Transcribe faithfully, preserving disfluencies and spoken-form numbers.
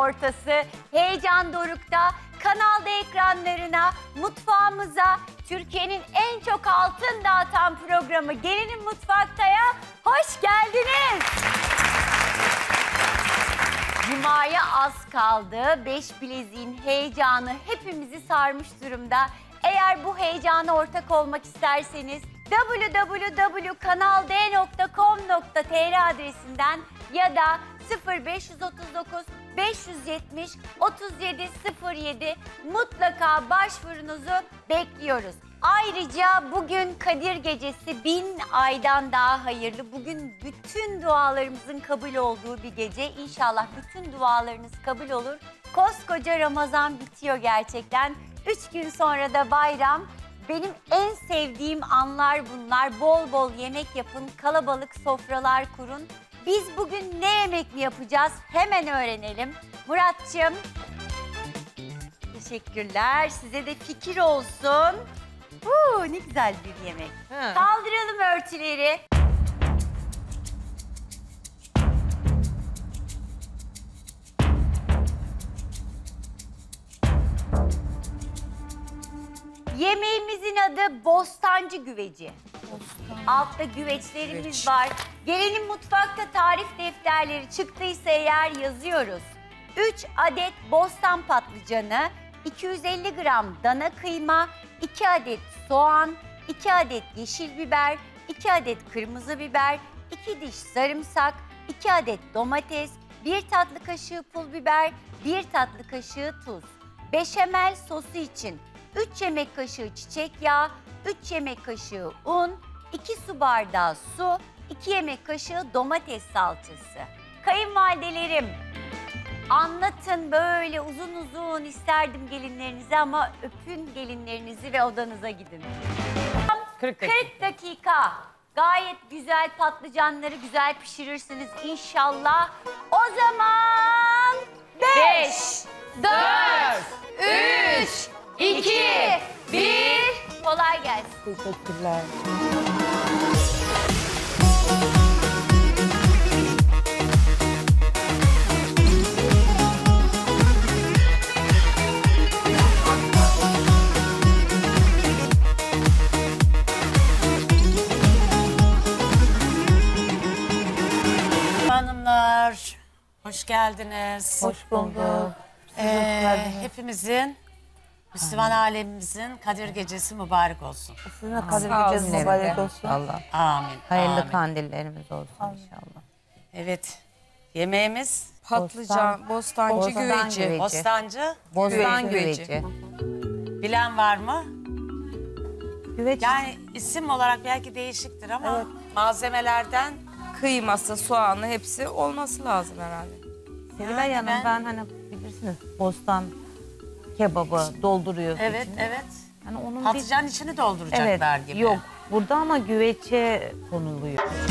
ortası. Heyecan dorukta. Kanalda ekranlarına, mutfağımıza, Türkiye'nin en çok altın dağıtan programı Gelinin Mutfakta'ya hoş geldiniz. Cuma'ya az kaldı. Beş bileziğin heyecanı hepimizi sarmış durumda. Eğer bu heyecana ortak olmak isterseniz w w w nokta kanal d nokta com nokta t r adresinden ya da sıfır beş otuz dokuz beş yüz yetmiş otuz yedi sıfır yedi mutlaka başvurunuzu bekliyoruz. Ayrıca bugün Kadir Gecesi, bin aydan daha hayırlı. Bugün bütün dualarımızın kabul olduğu bir gece. İnşallah bütün dualarınız kabul olur. Koskoca Ramazan bitiyor gerçekten. Üç gün sonra da bayram. Benim en sevdiğim anlar bunlar. Bol bol yemek yapın, kalabalık sofralar kurun. Biz bugün ne yemek mi yapacağız? Hemen öğrenelim. Murat'cığım. Teşekkürler. Size de fikir olsun. Uuu, ne güzel bir yemek. He. Kaldıralım örtüleri. Yemeğimizin adı Bostancı Güveci. Bostan. Altta güveçlerimiz Güveç. var. Gelinin Mutfakta tarif defterleri çıktıysa eğer yazıyoruz. üç adet bostan patlıcanı, iki yüz elli gram dana kıyma, iki adet soğan, iki adet yeşil biber, iki adet kırmızı biber, iki diş sarımsak, iki adet domates, bir tatlı kaşığı pul biber, bir tatlı kaşığı tuz. Beşamel sosu için üç yemek kaşığı çiçek yağı, üç yemek kaşığı un, iki su bardağı su, iki yemek kaşığı domates salçası. Kayınvalidelerim, anlatın böyle uzun uzun isterdim gelinlerinizi ama öpün gelinlerinizi ve odanıza gidin. kırk dakika. kırk dakika. Gayet güzel patlıcanları güzel pişirirsiniz inşallah. O zaman beş, dört, üç, iki, bir. Kolay gelsin. Teşekkürler. Hanımlar, hoş geldiniz. Hoş bulduk. Ee, hepimizin, Müslüman alemimizin Kadir Gecesi mübarek olsun. Sizin Kadir Gecesi mübarek olsun. Allah. Amin. Hayırlı amin. kandillerimiz olsun amin. inşallah. Evet, yemeğimiz patlıcan, bostancı Bostan güveci. güveci. bostancı. Bostan Güveci. güveci. Bilen var mı? Güveç. Yani isim olarak belki değişiktir ama Evet. malzemelerden... Kıyması, soğanı hepsi olması lazım herhalde. Sevilay Yani Hanım ben- ben... hani bilirsiniz bostan kebabı dolduruyor Evet, içine. evet. Hani onun Patlıcan içini dolduracaklar evet, gibi. Yok burada ama güveçe konuluyor.